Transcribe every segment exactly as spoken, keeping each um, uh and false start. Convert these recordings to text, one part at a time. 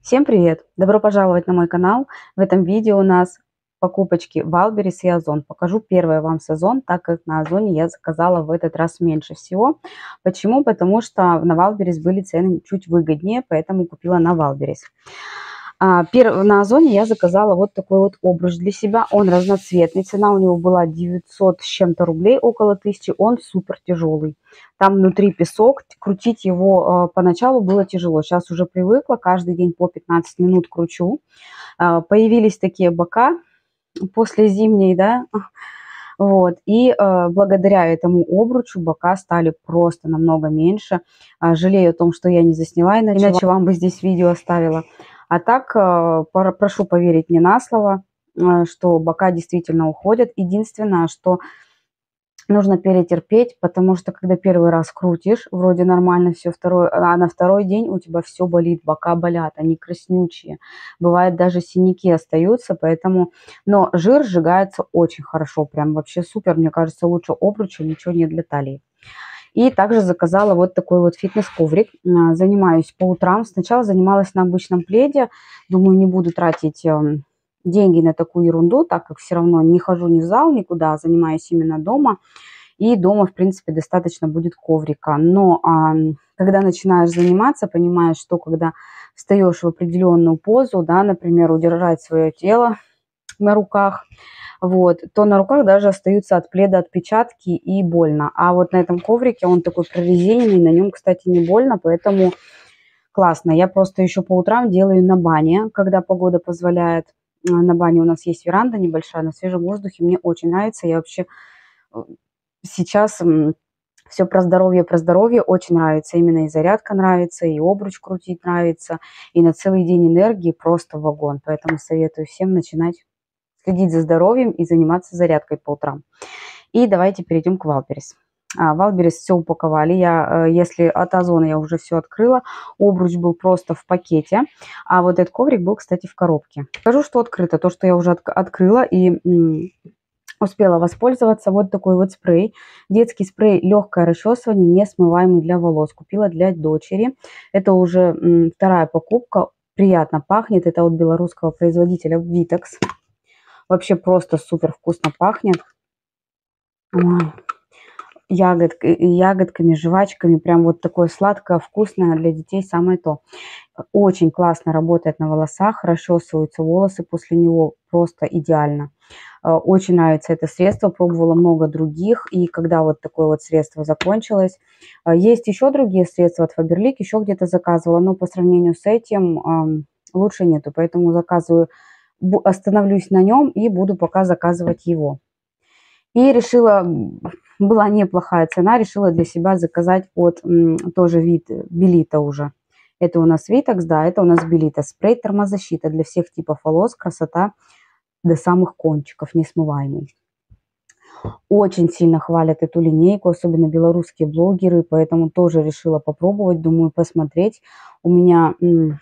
Всем привет! Добро пожаловать на мой канал. В этом видео у нас покупочки Вайлдберрис и Озон. Покажу первое вам с Озон, так как на Озоне я заказала в этот раз меньше всего. Почему? Потому что на Вайлдберрис были цены чуть выгоднее, поэтому купила на Вайлдберрис. А, перв... На Озоне я заказала вот такой вот обруч для себя. Он разноцветный. Цена у него была девятьсот с чем-то рублей, около тысячи. Он супер тяжелый. Там внутри песок. Крутить его э, поначалу было тяжело. Сейчас уже привыкла. Каждый день по пятнадцать минут кручу. Э, появились такие бока после зимней, да. Вот. И э, благодаря этому обручу бока стали просто намного меньше. Э, жалею о том, что я не засняла, иначе, иначе вам бы здесь видео оставила. А так, прошу поверить мне на слово, что бока действительно уходят. Единственное, что нужно перетерпеть, потому что когда первый раз крутишь, вроде нормально все, второй, а на второй день у тебя все болит, бока болят, они краснючие. Бывает, даже синяки остаются, поэтому... Но жир сжигается очень хорошо, прям вообще супер. Мне кажется, лучше обруча ничего нет для талии. И также заказала вот такой вот фитнес-коврик. Занимаюсь по утрам. Сначала занималась на обычном пледе. Думаю, не буду тратить деньги на такую ерунду, так как все равно не хожу ни в зал, никуда. Занимаюсь именно дома. И дома, в принципе, достаточно будет коврика. Но а, когда начинаешь заниматься, понимаешь, что когда встаешь в определенную позу, да, например, удержать свое тело на руках, вот, то на руках даже остаются от пледа отпечатки и больно. А вот на этом коврике он такой прорезиненный, на нем, кстати, не больно, поэтому классно. Я просто еще по утрам делаю на бане, когда погода позволяет. На бане у нас есть веранда небольшая, на свежем воздухе. Мне очень нравится. Я вообще сейчас все про здоровье, про здоровье очень нравится. Именно и зарядка нравится, и обруч крутить нравится, и на целый день энергии просто вагон. Поэтому советую всем начинать следить за здоровьем и заниматься зарядкой по утрам. И давайте перейдем к Вайлдберрис. А, Вайлдберрис все упаковали. Я, если от Озона я уже все открыла. Обруч был просто в пакете. А вот этот коврик был, кстати, в коробке. Скажу, что открыто. То, что я уже от, открыла и м, успела воспользоваться. Вот такой вот спрей. Детский спрей легкое расчесывание, несмываемый для волос. Купила для дочери. Это уже м, вторая покупка. Приятно пахнет. Это от белорусского производителя Vitex. Вообще просто супер вкусно пахнет. Ягод, ягодками, жвачками. Прям вот такое сладкое, вкусное для детей самое то. Очень классно работает на волосах. Расчесываются волосы после него просто идеально. Очень нравится это средство. Пробовала много других. И когда вот такое вот средство закончилось. Есть еще другие средства от Faberlic. Еще где-то заказывала. Но по сравнению с этим лучше нету. Поэтому заказываю. Остановлюсь на нем и буду пока заказывать его. И решила, была неплохая цена, решила для себя заказать от тоже вид Белита уже. Это у нас Vitex, да, это у нас Белита. Спрей термозащита для всех типов волос, красота до самых кончиков, несмываемый. Очень сильно хвалят эту линейку, особенно белорусские блогеры, поэтому тоже решила попробовать, думаю, посмотреть. У меня...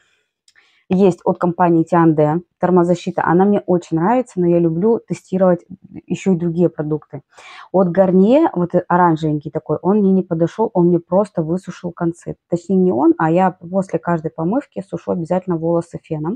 Есть от компании Тианде термозащита. Она мне очень нравится, но я люблю тестировать еще и другие продукты. От Гарнье, вот оранжевенький такой, он мне не подошел, он мне просто высушил концы. Точнее не он, а я после каждой помывки сушу обязательно волосы феном.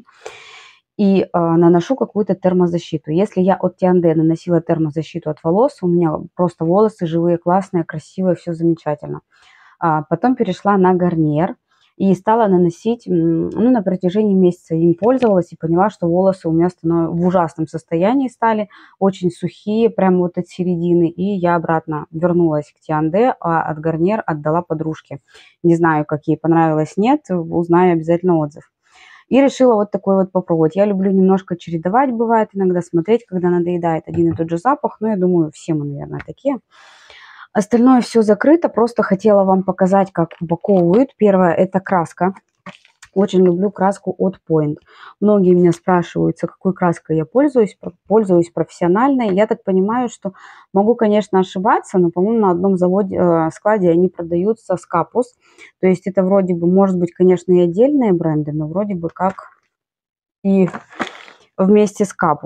И э, наношу какую-то термозащиту. Если я от Тианде наносила термозащиту от волос, у меня просто волосы живые, классные, красивые, все замечательно. А потом перешла на Гарниер. И стала наносить, ну, на протяжении месяца им пользовалась и поняла, что волосы у меня становятся в ужасном состоянии стали, очень сухие, прямо вот от середины. И я обратно вернулась к Тианде, а от Гарниер отдала подружке. Не знаю, как ей понравилось, нет, узнаю обязательно отзыв. И решила вот такой вот попробовать. Я люблю немножко чередовать, бывает иногда смотреть, когда надоедает один и тот же запах. Но я думаю, все мы, наверное, такие. Остальное все закрыто, просто хотела вам показать, как упаковывают. Первое, это краска. Очень люблю краску от Point. Многие меня спрашивают, какой краской я пользуюсь. Пользуюсь профессиональной. Я так понимаю, что могу, конечно, ошибаться, но, по-моему, на одном заводе, э, складе они продаются Scapus. То есть это вроде бы, может быть, конечно, и отдельные бренды, но вроде бы как и вместе с Scapus.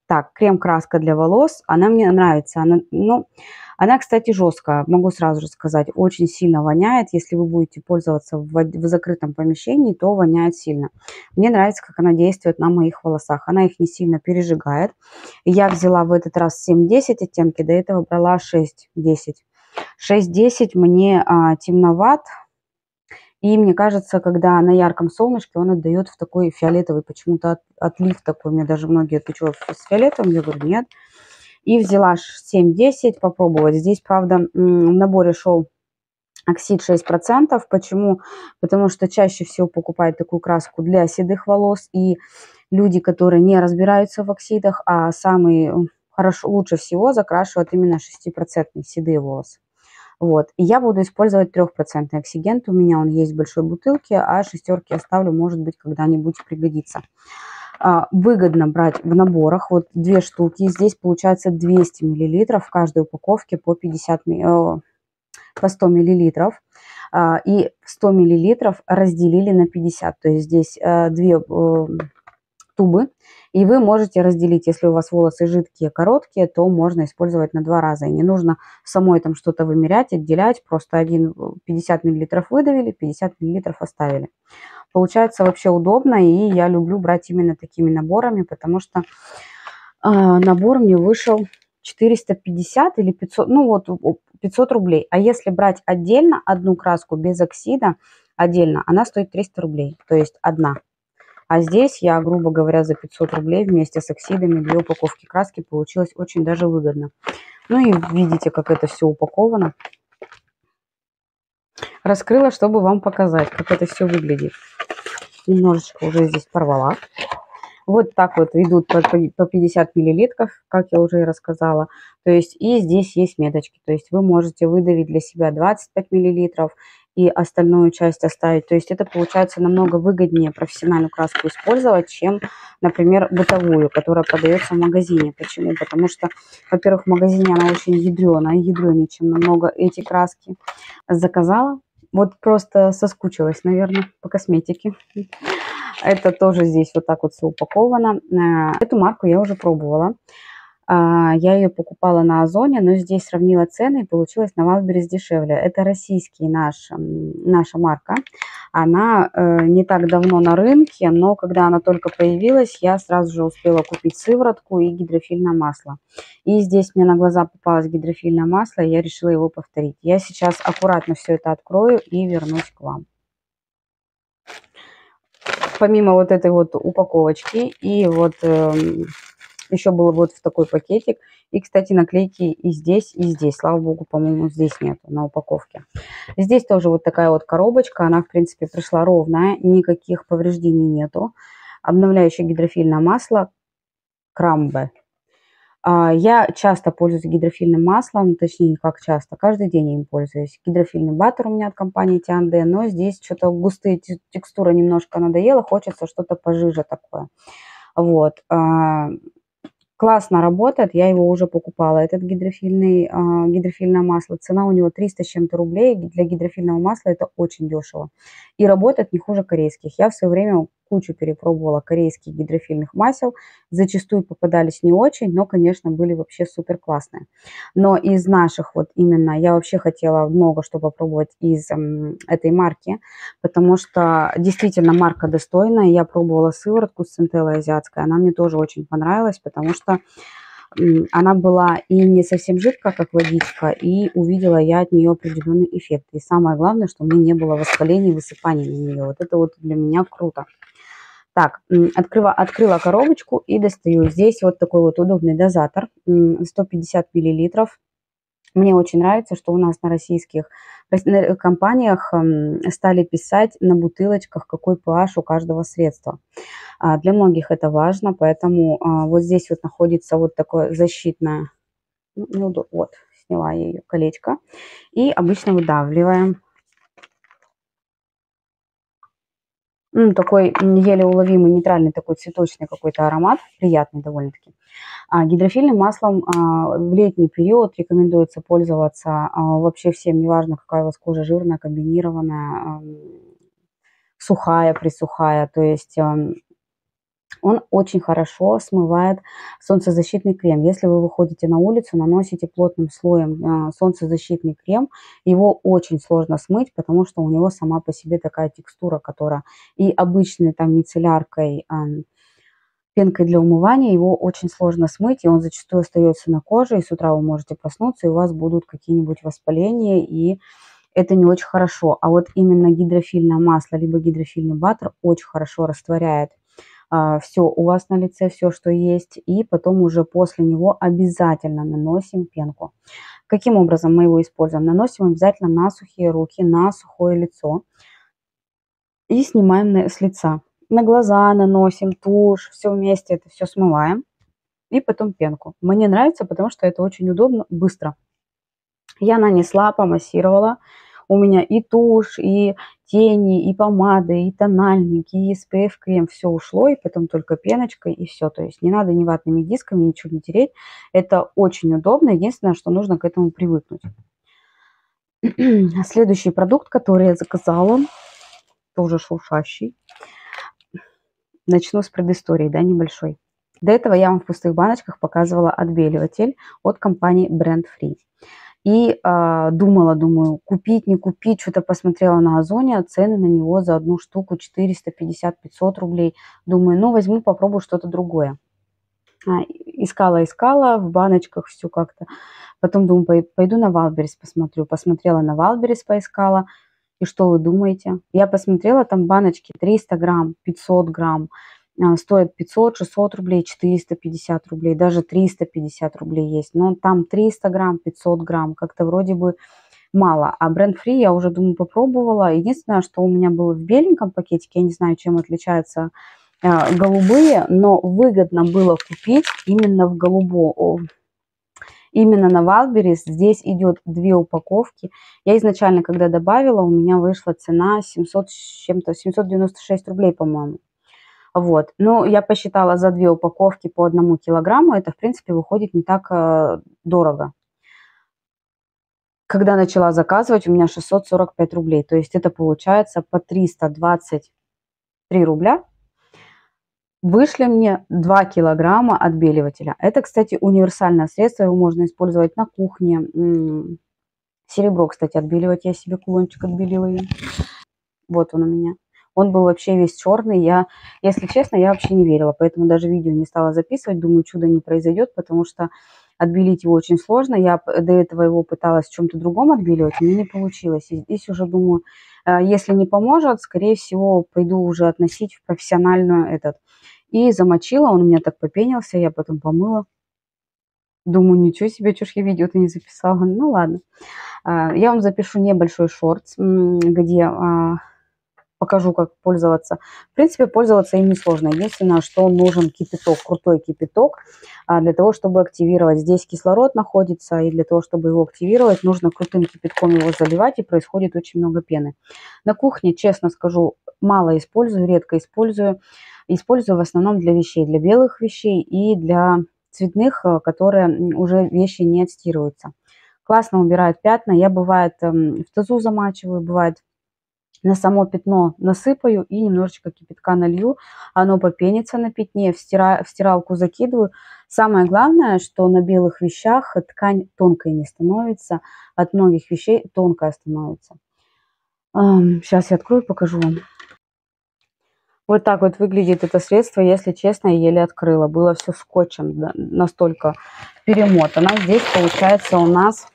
Так, крем-краска для волос. Она мне нравится. Она, ну, она, кстати, жесткая. Могу сразу же сказать, очень сильно воняет. Если вы будете пользоваться в, в закрытом помещении, то воняет сильно. Мне нравится, как она действует на моих волосах. Она их не сильно пережигает. Я взяла в этот раз семь десять оттенки. До этого брала шесть десять. шесть десять мне а, темноват. И мне кажется, когда на ярком солнышке, он отдает в такой фиолетовый почему-то от, отлив такой. Мне даже многие отвечают с фиолетовым. Я говорю, нет. И взяла семь десять попробовать. Здесь, правда, в наборе шел оксид шесть процентов. Почему? Потому что чаще всего покупают такую краску для седых волос. И люди, которые не разбираются в оксидах, а самые хорошо, лучше всего закрашивают именно шестипроцентные седые волосы. Вот. И я буду использовать трехпроцентный оксигент. У меня он есть в большой бутылке, а шестерки оставлю, может быть, когда-нибудь пригодится. А, выгодно брать в наборах. Вот две штуки. Здесь получается двести миллилитров в каждой упаковке по, пятьдесят, э, по сто миллилитров. А, и сто миллилитров разделили на пятьдесят. То есть здесь э, две э, тубы. И вы можете разделить, если у вас волосы жидкие, короткие, то можно использовать на два раза. И не нужно самой там что-то вымерять, отделять. Просто один пятьдесят миллилитров выдавили, пятьдесят миллилитров оставили. Получается вообще удобно, и я люблю брать именно такими наборами, потому что э, набор мне вышел четыреста пятьдесят или пятьсот, ну вот пятьсот рублей. А если брать отдельно одну краску без оксида, отдельно, она стоит триста рублей, то есть одна. А здесь я, грубо говоря, за пятьсот рублей вместе с оксидами две упаковки краски получилось очень даже выгодно. Ну и видите, как это все упаковано. Раскрыла, чтобы вам показать, как это все выглядит. Немножечко уже здесь порвала. Вот так вот идут по пятьдесят миллилитров, как я уже и рассказала. То есть и здесь есть меточки. То есть вы можете выдавить для себя двадцать пять миллилитров и остальную часть оставить. То есть это получается намного выгоднее профессиональную краску использовать, чем, например, бытовую, которая продается в магазине. Почему? Потому что, во-первых, в магазине она очень ядреная, ядренее, чем намного эти краски. Заказала. Вот просто соскучилась, наверное, по косметике. Это тоже здесь вот так вот все упаковано. Эту марку я уже пробовала. Я ее покупала на Озоне, но здесь сравнила цены и получилось на Wildberries дешевле. Это российский наш, наша марка. Она не так давно на рынке, но когда она только появилась, я сразу же успела купить сыворотку и гидрофильное масло. И здесь мне на глаза попалось гидрофильное масло, и я решила его повторить. Я сейчас аккуратно все это открою и вернусь к вам. Помимо вот этой вот упаковочки и вот э, еще было вот в такой пакетик. И, кстати, наклейки и здесь, и здесь. Слава богу, по-моему, здесь нет на упаковке. Здесь тоже вот такая вот коробочка. Она, в принципе, пришла ровная. Никаких повреждений нету. Обновляющее гидрофильное масло Крамбе. Я часто пользуюсь гидрофильным маслом, точнее, как часто, каждый день я им пользуюсь. Гидрофильный баттер у меня от компании Тианде, но здесь что-то густые текстура немножко надоела, хочется что-то пожиже такое. Вот. Классно работает, я его уже покупала, этот гидрофильный, гидрофильное масло. Цена у него триста с чем-то рублей, для гидрофильного масла это очень дешево. И работает не хуже корейских. Я в свое время кучу перепробовала корейских гидрофильных масел. Зачастую попадались не очень, но, конечно, были вообще супер классные. Но из наших вот именно, я вообще хотела много что попробовать из эм, этой марки, потому что действительно марка достойная. Я пробовала сыворотку с центеллой азиатской, она мне тоже очень понравилась, потому что она была и не совсем жидкая, как водичка, и увидела я от нее определенный эффект. И самое главное, что у меня не было воспалений, высыпаний на нее. Вот это вот для меня круто. Так, открыла, открыла коробочку и достаю. Здесь вот такой вот удобный дозатор, сто пятьдесят миллилитров. Мне очень нравится, что у нас на российских компаниях стали писать на бутылочках, какой pH у каждого средства. Для многих это важно, поэтому вот здесь вот находится вот такое защитное, ну, вот, сняла я ее, колечко, и обычно выдавливаем. Такой еле уловимый, нейтральный такой цветочный какой-то аромат, приятный довольно-таки. А гидрофильным маслом а, в летний период рекомендуется пользоваться а, вообще всем, неважно, какая у вас кожа, жирная, комбинированная, а, сухая, присухая. То есть а, Он очень хорошо смывает солнцезащитный крем. Если вы выходите на улицу, наносите плотным слоем солнцезащитный крем, его очень сложно смыть, потому что у него сама по себе такая текстура, которая и обычной там мицелляркой, пенкой для умывания его очень сложно смыть, и он зачастую остается на коже, и с утра вы можете проснуться, и у вас будут какие-нибудь воспаления, и это не очень хорошо. А вот именно гидрофильное масло, либо гидрофильный баттер очень хорошо растворяет а, все у вас на лице, все, что есть, и потом уже после него обязательно наносим пенку. Каким образом мы его используем? Наносим обязательно на сухие руки, на сухое лицо и снимаем с лица. На глаза наносим тушь, все вместе это все смываем. И потом пенку. Мне нравится, потому что это очень удобно, быстро. Я нанесла, помассировала. У меня и тушь, и тени, и помады, и тональники, и эс пэ эф крем. Все ушло, и потом только пеночкой, и все. То есть не надо ни ватными дисками, ничего не тереть. Это очень удобно. Единственное, что нужно к этому привыкнуть. Следующий продукт, который я заказала, тоже шуршащий. Начну с предыстории, да, небольшой. До этого я вам в пустых баночках показывала отбеливатель от компании Brand Free. И э, думала, думаю, купить, не купить. Что-то посмотрела на Озоне, цены на него за одну штуку четыреста пятьдесят — пятьсот рублей. Думаю, ну возьму, попробую что-то другое. А, искала, искала, в баночках все как-то. Потом думаю, пойду на Wildberries посмотрю. Посмотрела на Wildberries, поискала. И что вы думаете? Я посмотрела, там баночки триста грамм, пятьсот грамм. Стоят пятьсот — шестьсот рублей, четыреста пятьдесят рублей, даже триста пятьдесят рублей есть. Но там триста грамм, пятьсот грамм, как-то вроде бы мало. А Brand Free я уже, думаю, попробовала. Единственное, что у меня было в беленьком пакетике, я не знаю, чем отличаются э, голубые, но выгодно было купить именно в голубом. Именно на Wildberries здесь идет две упаковки. Я изначально, когда добавила, у меня вышла цена семьсот с чем-то, семьсот девяносто шесть рублей, по-моему. Вот. Но я посчитала за две упаковки по одному килограмму, это, в принципе, выходит не так э, дорого. Когда начала заказывать, у меня шестьсот сорок пять рублей. То есть это получается по триста двадцать три рубля. Вышли мне два килограмма отбеливателя. Это, кстати, универсальное средство, его можно использовать на кухне. Серебро, кстати, отбеливать. Я себе кулончик отбелила им. Вот он у меня. Он был вообще весь черный. Я, если честно, я вообще не верила. Поэтому даже видео не стала записывать. Думаю, чудо не произойдет, потому что отбелить его очень сложно. Я до этого его пыталась в чем-то другом отбеливать, но не получилось. И здесь уже думаю, если не поможет, скорее всего, пойду уже относить в профессиональную этот. И замочила, он у меня так попенился, я потом помыла. Думаю, ничего себе, что ж я видео-то не записала. Ну ладно. Я вам запишу небольшой шортс, где покажу, как пользоваться. В принципе, пользоваться им несложно. Единственное, что нужен кипяток, крутой кипяток, для того, чтобы активировать. Здесь кислород находится, и для того, чтобы его активировать, нужно крутым кипятком его заливать, и происходит очень много пены. На кухне, честно скажу, мало использую, редко использую. Использую в основном для вещей, для белых вещей и для цветных, которые уже вещи не отстирываются. Классно убирает пятна. Я, бывает, в тазу замачиваю, бывает, на само пятно насыпаю и немножечко кипятка налью. Оно попенится на пятне, в, стира... в стиралку закидываю. Самое главное, что на белых вещах ткань тонкой не становится. От многих вещей тонкая становится. Сейчас я открою, покажу вам. Вот так вот выглядит это средство. Если честно, я еле открыла. Было все скотчем, да, настолько перемотано. Здесь получается у нас...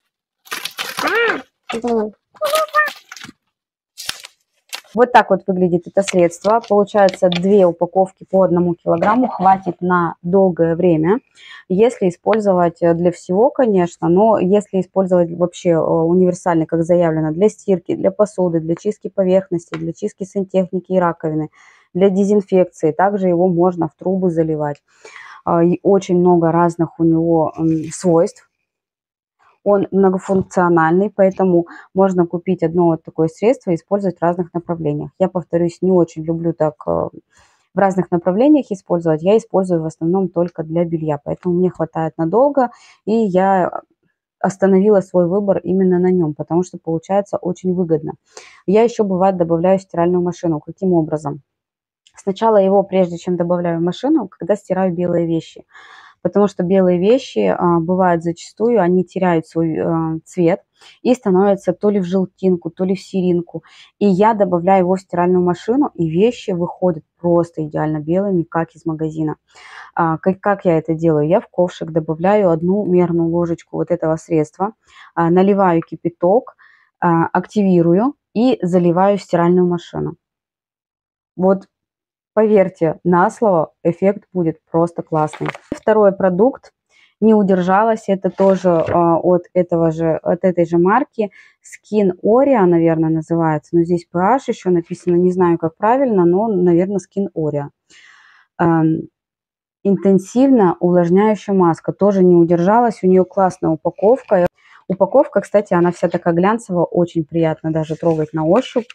Вот так вот выглядит это средство. Получается две упаковки по одному килограмму. Хватит на долгое время. Если использовать для всего, конечно, но если использовать вообще универсальный, как заявлено, для стирки, для посуды, для чистки поверхности, для чистки сантехники и раковины, для дезинфекции, также его можно в трубы заливать. И очень много разных у него свойств. Он многофункциональный, поэтому можно купить одно вот такое средство и использовать в разных направлениях. Я, повторюсь, не очень люблю так в разных направлениях использовать. Я использую в основном только для белья, поэтому мне хватает надолго, и я остановила свой выбор именно на нем, потому что получается очень выгодно. Я еще, бывает, добавляю в стиральную машину. Каким образом? Сначала его, прежде чем добавляю в машину, когда стираю белые вещи. Потому что белые вещи а, бывают зачастую, они теряют свой а, цвет и становятся то ли в желтинку, то ли в серинку. И я добавляю его в стиральную машину, и вещи выходят просто идеально белыми, как из магазина. А, как, как я это делаю? Я в ковшик добавляю одну мерную ложечку вот этого средства, а, наливаю кипяток, а, активирую и заливаю в стиральную машину. Вот поверьте на слово, эффект будет просто классный. Второй продукт, не удержалась, это тоже а, от, этого же, от этой же марки. Skin Oria, наверное, называется. Но здесь pH еще написано, не знаю, как правильно, но, наверное, Skin Oria. А, интенсивно увлажняющая маска. Тоже не удержалась, у нее классная упаковка. Упаковка, кстати, она вся такая глянцевая, очень приятно даже трогать на ощупь.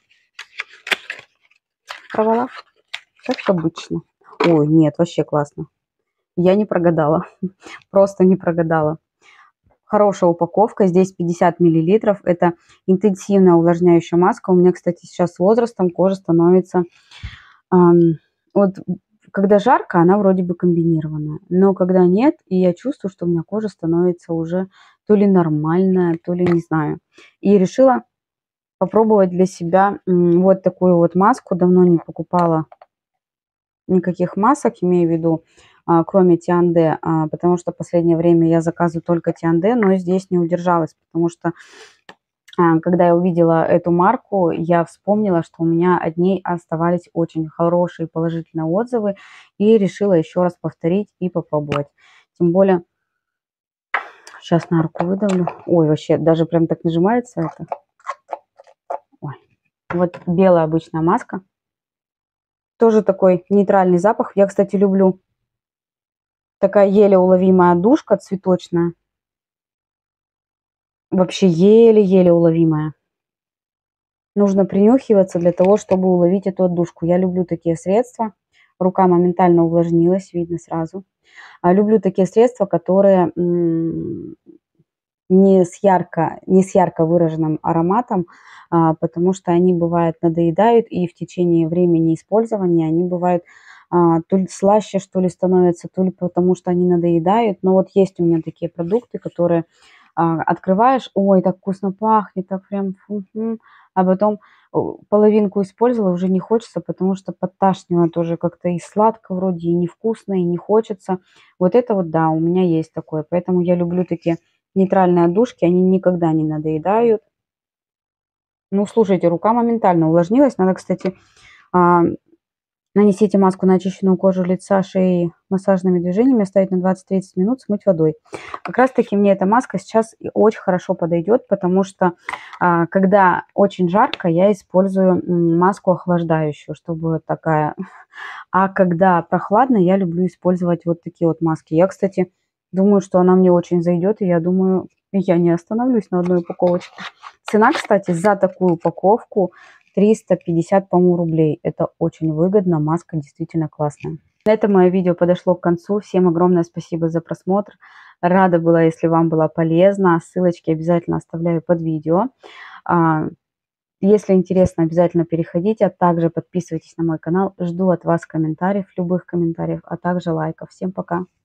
Порвала? Как обычно. Ой, нет, вообще классно. Я не прогадала. Просто не прогадала. Хорошая упаковка. Здесь пятьдесят миллилитров. Это интенсивная увлажняющая маска. У меня, кстати, сейчас с возрастом кожа становится... Эм, вот когда жарко, она вроде бы комбинированная. Но когда нет, и я чувствую, что у меня кожа становится уже то ли нормальная, то ли не знаю. И решила попробовать для себя вот такую вот маску. Давно не покупала никаких масок, имею в виду, а, кроме Тианде, а, потому что в последнее время я заказываю только Тианде, но здесь не удержалась, потому что а, когда я увидела эту марку, я вспомнила, что у меня от ней оставались очень хорошие положительные отзывы, и решила еще раз повторить и попробовать. Тем более, сейчас на руку выдавлю. Ой, вообще, даже прям так нажимается это. Ой. Вот белая обычная маска. Тоже такой нейтральный запах. Я, кстати, люблю. Такая еле уловимая душка цветочная. Вообще еле-еле уловимая. Нужно принюхиваться для того, чтобы уловить эту отдушку. Я люблю такие средства. Рука моментально увлажнилась, видно сразу. А люблю такие средства, которые не с ярко, не с ярко выраженным ароматом, а, потому что они бывают надоедают, и в течение времени использования они бывают а, то ли слаще, что ли, становятся, то ли потому что они надоедают. Но вот есть у меня такие продукты, которые а, открываешь, ой, так вкусно пахнет, так прям, фу-фу, а потом половинку использовала, уже не хочется, потому что подташнивает тоже как-то и сладко вроде, и невкусно, и не хочется. Вот это вот, да, у меня есть такое, поэтому я люблю такие нейтральные отдушки, они никогда не надоедают. Ну, слушайте, рука моментально увлажнилась. Надо, кстати, а, нанесите маску на очищенную кожу лица, шеи массажными движениями, оставить на двадцать-тридцать минут, смыть водой. Как раз-таки мне эта маска сейчас очень хорошо подойдет, потому что а, когда очень жарко, я использую маску охлаждающую, чтобы такая. А когда прохладно, я люблю использовать вот такие вот маски. Я, кстати, думаю, что она мне очень зайдет, и я думаю, я не остановлюсь на одной упаковочке. Цена, кстати, за такую упаковку триста пятьдесят, по-моему, рублей. Это очень выгодно, маска действительно классная. На этом мое видео подошло к концу. Всем огромное спасибо за просмотр. Рада была, если вам было полезно. Ссылочки обязательно оставляю под видео. Если интересно, обязательно переходите, а также подписывайтесь на мой канал. Жду от вас комментариев, любых комментариев, а также лайков. Всем пока!